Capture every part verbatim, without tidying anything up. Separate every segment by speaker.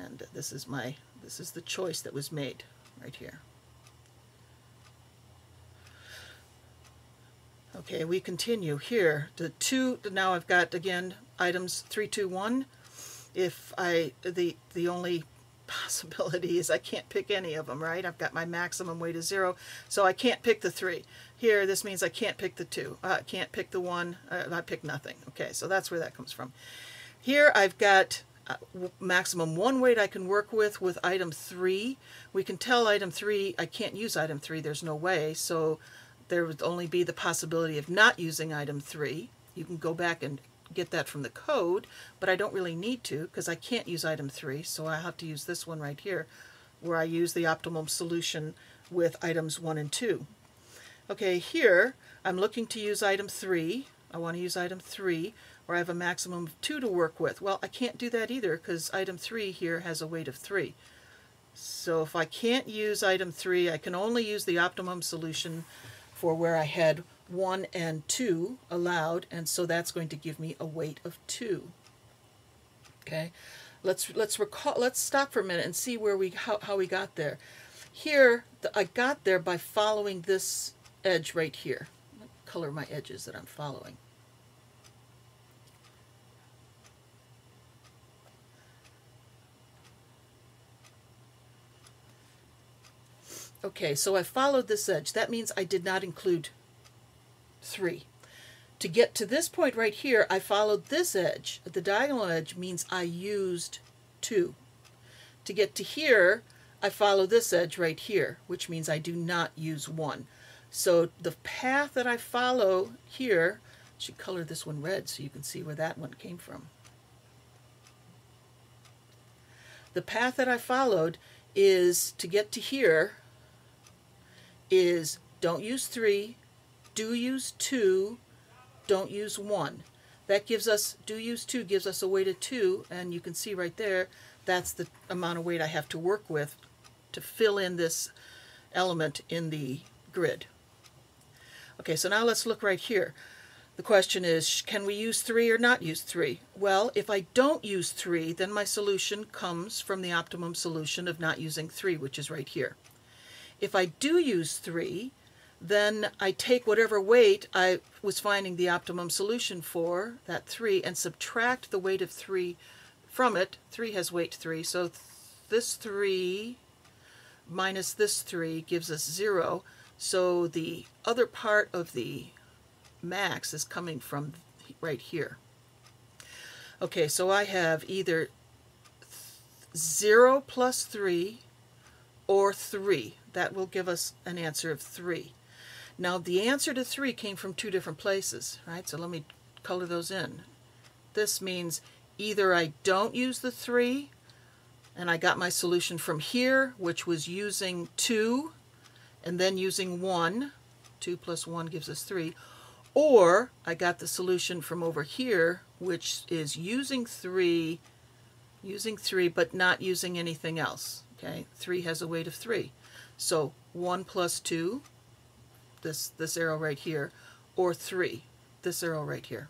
Speaker 1: and this is my this is the choice that was made right here. Okay, we continue here. The two, now I've got again items three, two, one. If I, the, the only possibility is I can't pick any of them, right? I've got my maximum weight is zero, so I can't pick the three. Here, this means I can't pick the two. Uh, I can't pick the one. Uh, I pick nothing. Okay, so that's where that comes from. Here I've got uh, maximum one weight I can work with with item three. We can tell item three I can't use item three. There's no way, so there would only be the possibility of not using item three. You can go back and get that from the code, but I don't really need to because I can't use item three, so I have to use this one right here where I use the optimum solution with items one and two. Okay, here I'm looking to use item three. I want to use item three where I have a maximum of two to work with. Well, I can't do that either because item three here has a weight of three. So if I can't use item three, I can only use the optimum solution for where I had one and two allowed, and so that's going to give me a weight of two. Okay, let's let's recall. Let's stop for a minute and see where we how, how we got there. Here, the, I got there by following this edge right here. Let me color my edges that I'm following. Okay, so I followed this edge. That means I did not include three. To get to this point right here, I followed this edge. The diagonal edge means I used two. To get to here, I follow this edge right here, which means I do not use one. So the path that I follow here, I should color this one red so you can see where that one came from. The path that I followed is to get to here is don't use three, do use two, don't use one. That gives us, do use two gives us a weight of two, and you can see right there, that's the amount of weight I have to work with to fill in this element in the grid. Okay, so now let's look right here. The question is, can we use three or not use three? Well, if I don't use three, then my solution comes from the optimum solution of not using three, which is right here. If I do use three, then I take whatever weight I was finding the optimum solution for, that three, and subtract the weight of three from it. three has weight three, so th this three minus this three gives us zero. So the other part of the max is coming from right here. Okay, so I have either zero plus three or three. That will give us an answer of three. Now the answer to three came from two different places, right? So let me color those in. This means either I don't use the three, and I got my solution from here, which was using two, and then using one. two plus one gives us three. Or I got the solution from over here, which is using three, using three, but not using anything else. Okay, three has a weight of three. So one plus two, this, this arrow right here, or three, this arrow right here.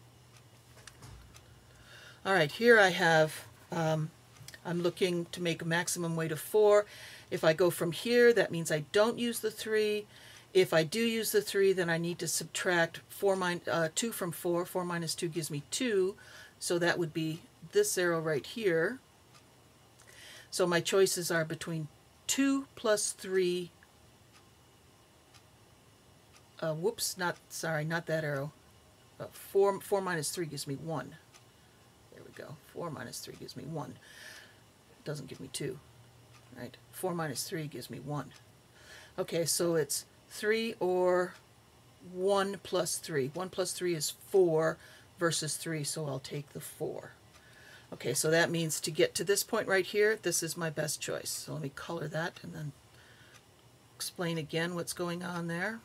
Speaker 1: All right, here I have, um, I'm looking to make a maximum weight of four. If I go from here, that means I don't use the three. If I do use the three, then I need to subtract four min uh, two from four. four minus two gives me two, so that would be this arrow right here. So my choices are between two plus three, uh, whoops, not, sorry, not that arrow. Uh, four, four minus three gives me one. There we go. four minus three gives me one. It doesn't give me two, right? four minus three gives me one. Okay, so it's three or one plus three. one plus three is four versus three, so I'll take the four. Okay, so that means to get to this point right here, this is my best choice. So let me color that and then explain again what's going on there.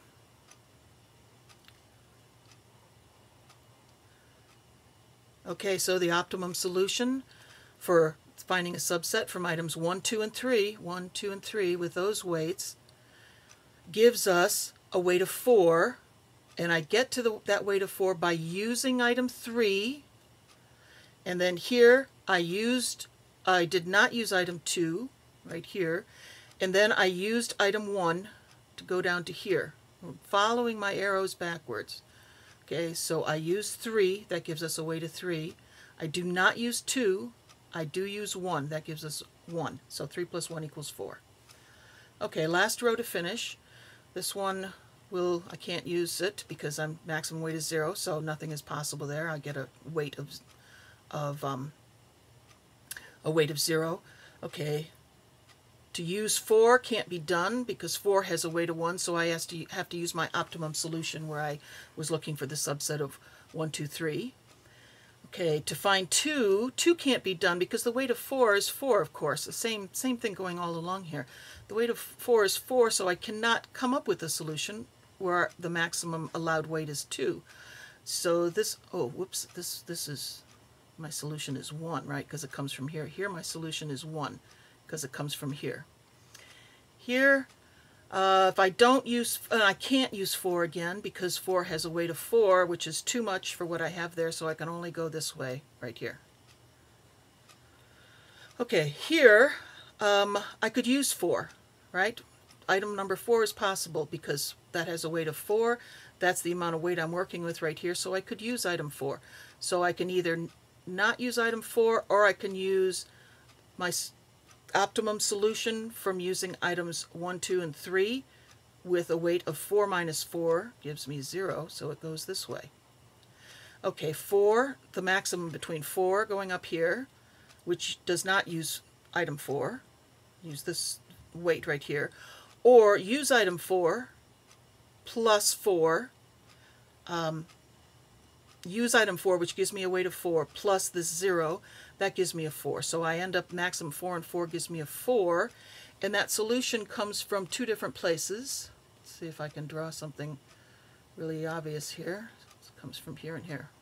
Speaker 1: Okay, so the optimum solution for finding a subset from items one, two, and three, one, two, and three with those weights gives us a weight of four, and I get to the, that weight of four by using item three. And then here I used I did not use item two right here, and then I used item one to go down to here, following my arrows backwards. Okay, so I use three, that gives us a weight of three. I do not use two, I do use one, that gives us one. So three plus one equals four. Okay, last row to finish. This one will, I can't use it because I'm maximum weight is zero, so nothing is possible there. I get a weight of, of um, a weight of zero. Okay, to use four can't be done because four has a weight of one, so I have to, have to use my optimum solution where I was looking for the subset of one, two, three. Okay, to find two, two can't be done because the weight of four is four, of course. The same, same thing going all along here. The weight of four is four, so I cannot come up with a solution where the maximum allowed weight is two. So this, oh, whoops, this, this is, my solution is one, right, because it comes from here. Here my solution is one, because it comes from here. Here, uh, if I don't use, and I can't use four again because four has a weight of four, which is too much for what I have there, so I can only go this way, right here. Okay, here, um, I could use four, right? Item number four is possible because that has a weight of four. That's the amount of weight I'm working with right here, so I could use item four. So I can either not use item four, or I can use my optimum solution from using items one, two, and three with a weight of four minus four gives me zero, so it goes this way. Okay, four, the maximum between four going up here, which does not use item four, use this weight right here, or use item four plus four, um, use item four, which gives me a weight of four, plus this zero, that gives me a four. So I end up maximum four, and four gives me a four, and that solution comes from two different places. Let's see if I can draw something really obvious here. It comes from here and here.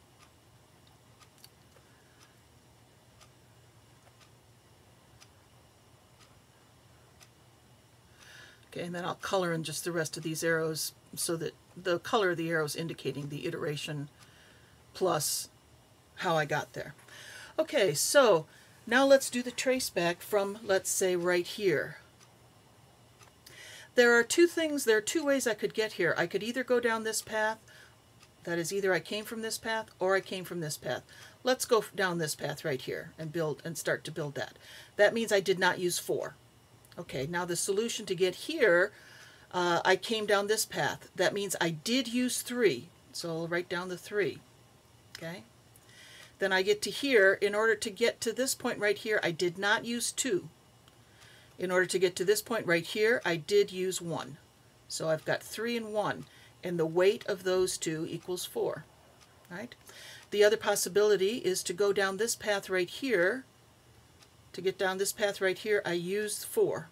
Speaker 1: Okay, and then I'll color in just the rest of these arrows so that the color of the arrows indicating the iteration plus how I got there. Okay, so now let's do the trace back from, let's say, right here. There are two things, there are two ways I could get here. I could either go down this path, that is either I came from this path or I came from this path. Let's go down this path right here and build and start to build that. That means I did not use four. Okay, now the solution to get here, uh, I came down this path. That means I did use three, so I'll write down the three. Okay. Then I get to here. In order to get to this point right here, I did not use two. In order to get to this point right here, I did use one. So I've got three and one, and the weight of those two equals four. Right? The other possibility is to go down this path right here. To get down this path right here, I used four.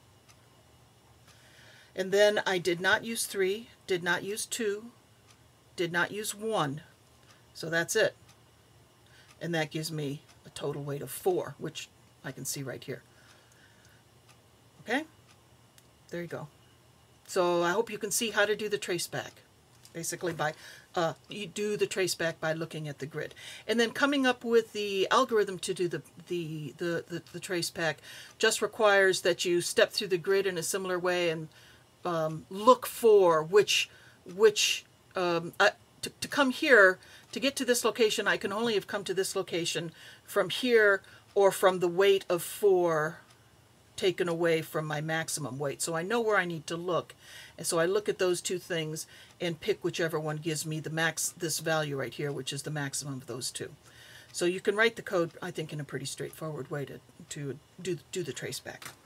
Speaker 1: And then I did not use three, did not use two, did not use one. So that's it. And that gives me a total weight of four, which I can see right here. Okay? There you go. So I hope you can see how to do the trace back. Basically by, uh, you do the trace back by looking at the grid. And then coming up with the algorithm to do the, the, the, the, the trace back just requires that you step through the grid in a similar way and um, look for which, which um, uh, to, to come here, to get to this location, I can only have come to this location from here or from the weight of four taken away from my maximum weight. So I know where I need to look. And so I look at those two things and pick whichever one gives me the max, this value right here, which is the maximum of those two. So you can write the code, I think, in a pretty straightforward way to, to do, do the trace back.